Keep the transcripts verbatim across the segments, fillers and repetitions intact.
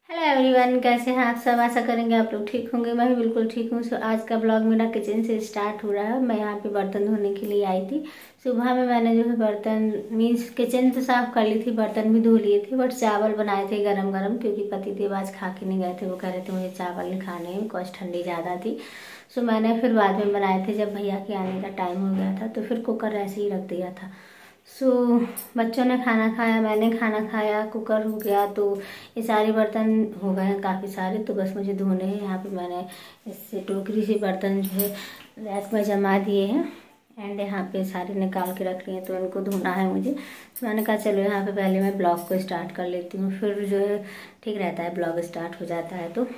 Hello everyone, कैसे हैं आप सब। आशा करेंगे आप लोग ठीक होंगे। मैं भी बिल्कुल ठीक हूँ। सो आज का ब्लॉग मेरा किचन से स्टार्ट हो रहा है। मैं यहाँ पे बर्तन धोने के लिए आई थी। सुबह में मैंने जो है बर्तन मीन्स किचन तो साफ़ कर ली थी, बर्तन भी धो लिए थे, बट चावल बनाए थे गरम गरम, क्योंकि पतिदेव आज खा के नहीं गए थे। वो कह रहे थे मुझे चावल नहीं खाने हैं, बिकॉज ठंडी ज़्यादा थी। सो मैंने फिर बाद में बनाए थे जब भैया के आने का टाइम हो गया था, तो फिर कुकर ऐसे ही रख दिया था। सो so, बच्चों ने खाना खाया, मैंने खाना खाया, कुकर हो गया, तो ये सारे बर्तन हो गए हैं काफ़ी सारे। तो बस मुझे धोने हैं। यहाँ पे मैंने इससे टोकरी से बर्तन जो है रैक में जमा दिए हैं एंड यहाँ पे सारे निकाल के रख लिए हैं, तो इनको धोना है मुझे। तो मैंने कहा चलो यहाँ पे पहले मैं ब्लॉग को स्टार्ट कर लेती हूँ, फिर जो है ठीक रहता है, ब्लॉग स्टार्ट हो जाता है तो।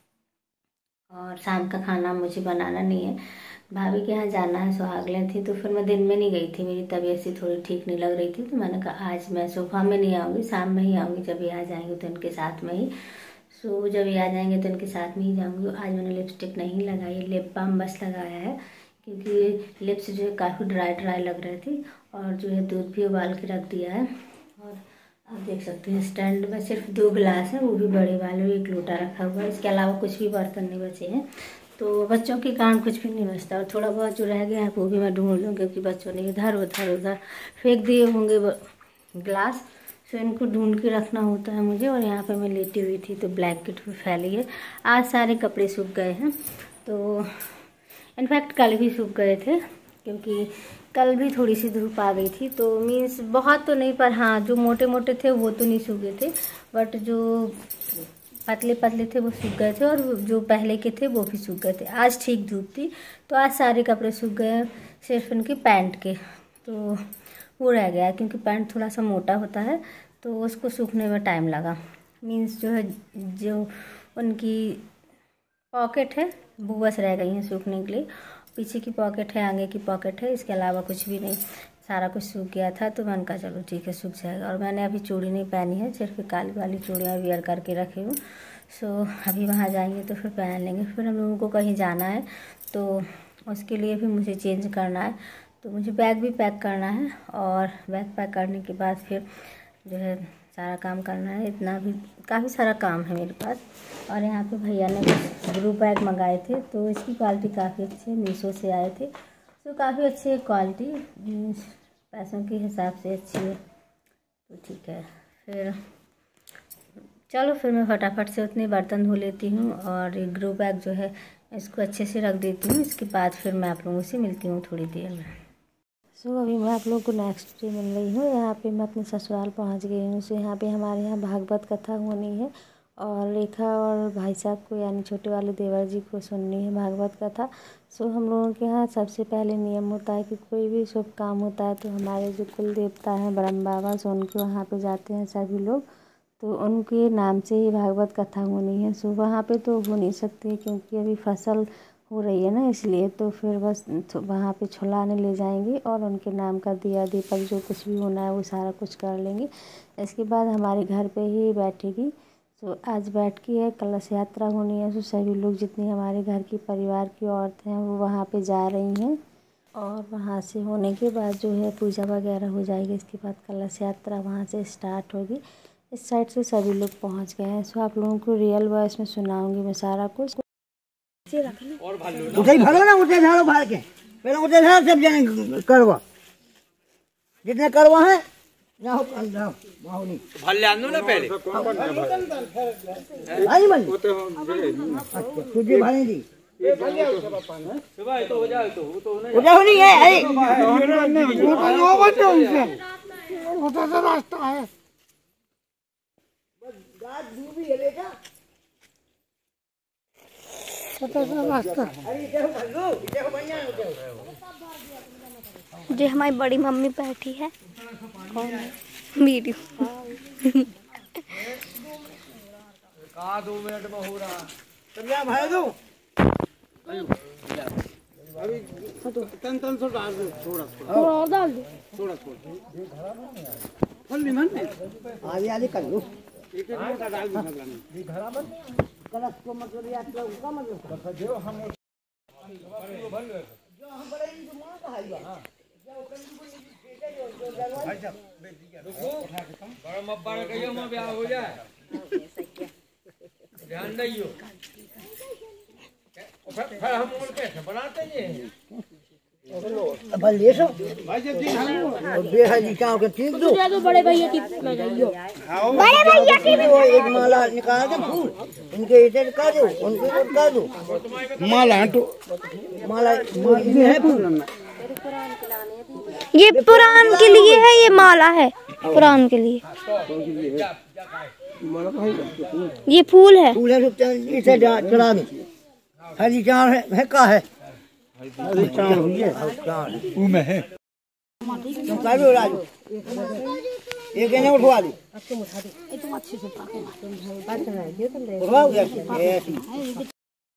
और शाम का खाना मुझे बनाना नहीं है, भाभी के यहाँ जाना है, सुहागले थी, तो फिर मैं दिन में नहीं गई थी। मेरी तबीयत सी थोड़ी ठीक नहीं लग रही थी, तो मैंने कहा आज मैं सुबह में नहीं आऊँगी, शाम में ही आऊँगी। जब ये आ जाएंगे तो इनके साथ में ही, सो जब ये आ जाएंगे तो इनके साथ में ही जाऊँगी। आज मैंने लिपस्टिक नहीं लगाई, लिप बाम बस लगाया है, क्योंकि लिप्स जो है काफ़ी ड्राई ड्राई लग रही थी। और जो है दूध भी उबाल के रख दिया है। और आप देख सकते हैं स्टैंड में सिर्फ दो गिलास है, वो भी बड़े वाले, एक लोटा रखा हुआ है। इसके अलावा कुछ भी बर्तन नहीं बचे हैं, तो बच्चों के कारण कुछ भी नहीं बचता। और थोड़ा बहुत जो रह गया है वो भी मैं ढूंढ लूँ, क्योंकि बच्चों ने इधर उधर उधर फेंक दिए होंगे गिलास, सो इनको ढूंढ के रखना होता है मुझे। और यहाँ पे मैं लेटी हुई थी तो ब्लैंकेट भी फैली है। आज सारे कपड़े सूख गए हैं, तो इनफैक्ट कल भी सूख गए थे, क्योंकि कल भी थोड़ी सी धूप आ गई थी। तो मीन्स बहुत तो नहीं, पर हाँ जो मोटे मोटे थे वो तो नहीं सूखे थे, बट जो पतले पतले थे वो सूख गए थे, और जो पहले के थे वो भी सूख गए थे। आज ठीक धूप थी, तो आज सारे कपड़े सूख गए, सिर्फ उनकी पैंट के तो वो रह गया, क्योंकि पैंट थोड़ा सा मोटा होता है, तो उसको सूखने में टाइम लगा। मीन्स जो है जो उनकी पॉकेट है वो बस रह गई हैं सूखने के लिए। पीछे की पॉकेट है, आगे की पॉकेट है, इसके अलावा कुछ भी नहीं, सारा कुछ सूख गया था। तो मैंने कहा चलो ठीक है, सूख जाएगा। और मैंने अभी चूड़ी नहीं पहनी है, सिर्फ काली वाली चूड़ियाँ वियर करके रखी हूँ। सो अभी वहाँ जाएंगे तो फिर पहन लेंगे। फिर हम लोगों को कहीं जाना है, तो उसके लिए भी मुझे चेंज करना है, तो मुझे बैग भी पैक करना है। और बैग पैक करने के बाद फिर जो है सारा काम करना है। इतना भी काफ़ी सारा काम है मेरे पास। और यहाँ पे भैया ने कुछ ब्रू बैग मंगाए थे, तो इसकी क्वालिटी काफ़ी अच्छी है, मीशो से आए थे, तो काफ़ी अच्छी है क्वालिटी, पैसों के हिसाब से अच्छी है, तो ठीक है। फिर चलो फिर मैं फटाफट से उतने बर्तन धो लेती हूँ, और ये ग्रो बैग जो है इसको अच्छे से रख देती हूँ। इसके बाद फिर मैं आप लोगों से मिलती हूँ थोड़ी देर में। सो so, अभी मैं आप लोगों को नेक्स्ट डे मिल रही हूँ। यहाँ पे मैं अपने ससुराल पहुँच गई हूँ। सो यहाँ पे हमारे यहाँ भागवत कथा होनी है, और रेखा और भाई साहब को यानी छोटे वाले देवर जी को सुननी है भागवत कथा। सो हम लोगों के यहाँ सबसे पहले नियम होता है कि कोई भी शुभ काम होता है तो हमारे जो कुल देवता हैं ब्रह्म बाबा, सो उनके वहाँ पे जाते हैं सभी लोग, तो उनके नाम से ही भागवत कथा होनी है। सो वहाँ पे तो हो नहीं सकती, क्योंकि अभी फसल हो रही है ना, इसलिए तो फिर बस वहाँ पे छुलाने ले जाएंगे, और उनके नाम का दिया दीपक जो कुछ भी होना है वो सारा कुछ कर लेंगे। इसके बाद हमारे घर पे ही बैठेगी। तो आज बैठ की है, कलश यात्रा होनी है। तो सभी लोग जितनी हमारे घर की परिवार की औरतें हैं वो वहाँ पे जा रही हैं, और वहाँ से होने के बाद जो है पूजा वगैरह हो जाएगी। इसके बाद कलश यात्रा वहाँ से स्टार्ट होगी। इस साइड से सभी लोग पहुँच गए हैं। सो आप लोगों को रियल वॉइस में सुनाऊँगी मैं सारा कुछ। उठे भरो ना, उठे झाड़ो भार के पहले उठे झाड़ सब जने करवा जितने करवा है जाओ कर जाओ बाहुनी भल ले आनो ना पहले भाई मन अच्छा तुझे भाई दी सुबह तो हो जाए, तो वो तो नहीं उठे नहीं है। अरे वो तो नो बच्चे उनसे वो तो रास्ता है, बस गाज डूबी है लेजा जी हमारी बड़ी मम्मी बैठी है, कौन है वीडियो कहाँ दो मिनट में हो रहा समझा भाई दो अभी तन तन सो डाल दो, थोड़ा थोड़ा और डाल दो, थोड़ा थोड़ा फल नहीं मन आगे आगे कर लो, एक एक मोटा डाल दो ये घरा बन कलश को मतलब यात्रा का मतलब जो हम जो हम बड़े इन जो मां का है हां जो कंजू को भाई साहब देखो बड़ा मब्बा का कहियो में ब्याह हो जाए। ध्यान नहीं हो फिर हम और कैसे बनाते हैं अब ले सो बेहद गाँव के ठीक दो बड़े भैया की बड़े भैया की वो एक माला निकाल के फूल इनके इधर कर दो उनके इधर कर दो माला तो माला ये है फूल ये पुराण के लिए है, ये माला है पुराण के लिए। ये फूल है फूल है तो इसे चढ़ा दो। हरी चार है, है का है हरी चार हुई है चार वो में है तुम कर दो राजू एक ने उठवा दो तुम अच्छे से उठवाओ ऐसे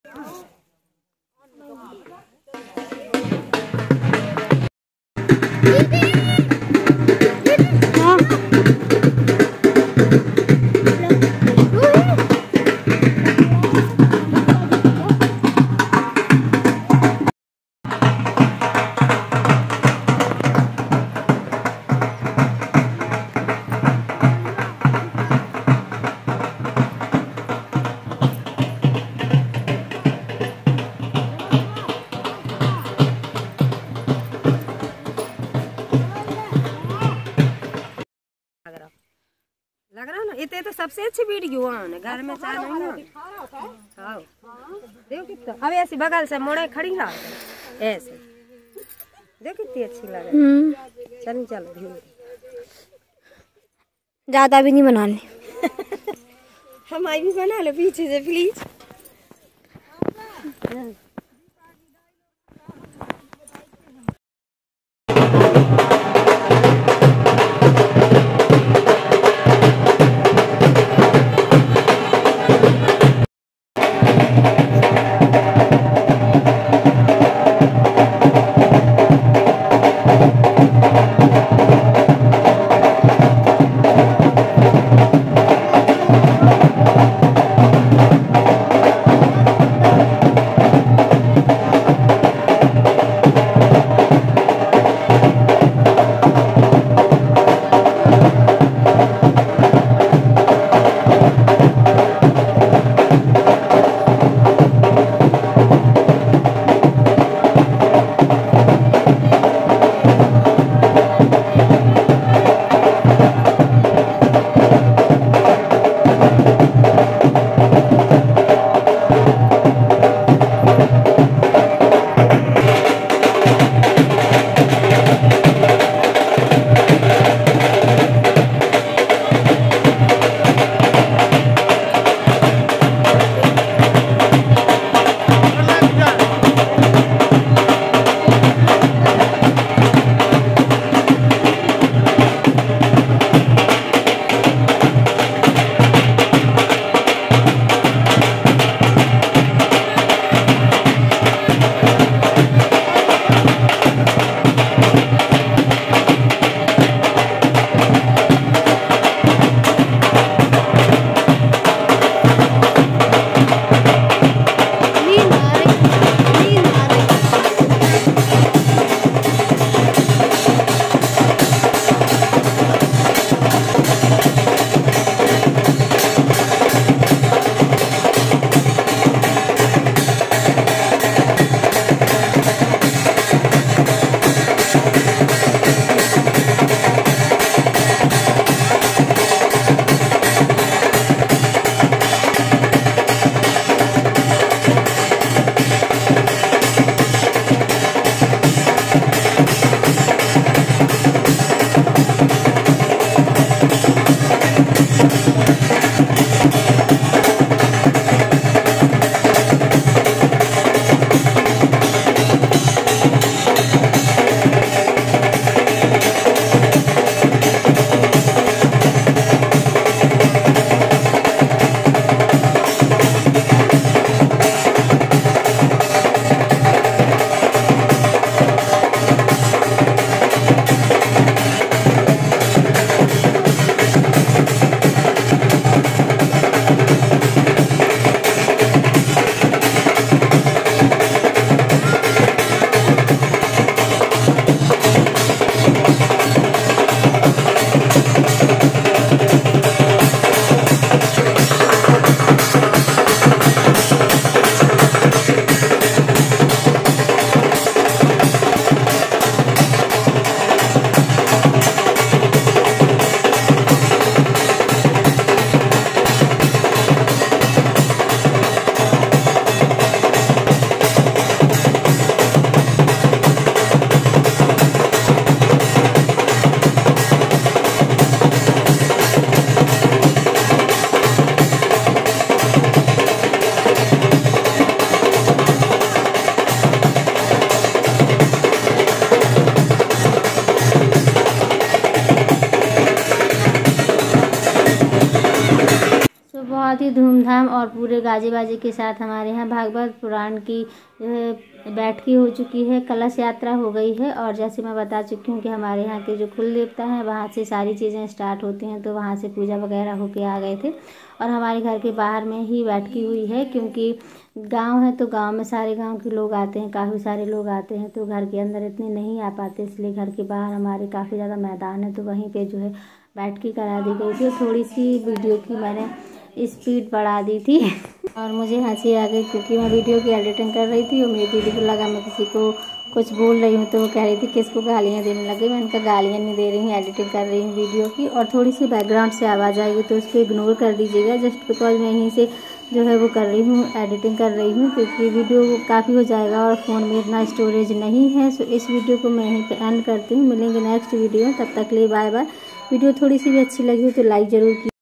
लग रहा ना इतने तो सबसे अच्छी वीडियो है घर में चाय नहीं है। हाँ देखो कितना अब ऐसी बगल से मोड़े खड़ी रहा ऐसे देखो कितनी अच्छी लग रही है। चल चलो धीरे ज्यादा भी नहीं बनाने हमारी भी बना लो पीछे से प्लीज। पूरी धूमधाम और पूरे गाजे बाजे के साथ हमारे यहाँ भागवत पुराण की जो है बैठकी हो चुकी है, कलश यात्रा हो गई है। और जैसे मैं बता चुकी हूँ कि हमारे यहाँ के जो कुल देवता हैं वहाँ से सारी चीज़ें स्टार्ट होती हैं, तो वहाँ से पूजा वगैरह होके आ गए थे। और हमारे घर के बाहर में ही बैठकी हुई है, क्योंकि गांव है तो गांव में सारे गांव के लोग आते हैं, काफ़ी सारे लोग आते हैं, तो घर के अंदर इतने नहीं आ पाते, इसलिए घर के बाहर हमारे काफ़ी ज़्यादा मैदान है, तो वहीं पे जो है बैठकी करा दी गई थी। थोड़ी सी वीडियो की मैंने स्पीड बढ़ा दी थी और मुझे हंसी आ गई, क्योंकि मैं वीडियो की एडिटिंग कर रही थी और मेरी दीदी को लगा मैं किसी को कुछ बोल रही हूँ, तो वो कह रही थी कि इसको गालियाँ देने लगे। मैं इनका गालियाँ नहीं दे रही हूँ, एडिटिंग कर रही हूँ वीडियो की। और थोड़ी सी बैकग्राउंड से आवाज़ आएगी तो उसको इग्नोर कर दीजिएगा, जस्ट बिकॉज मैं यहीं से जो है वो कर रही हूँ, एडिटिंग कर रही हूँ, क्योंकि वीडियो काफ़ी हो जाएगा और फ़ोन में इतना स्टोरेज नहीं है। सो इस वीडियो को मैं यहीं पे एंड करती हूँ। मिलेंगे नेक्स्ट वीडियो, तब तक के लिए बाय बाय। वीडियो थोड़ी सी भी अच्छी लगी हो तो लाइक ज़रूर कीजिए।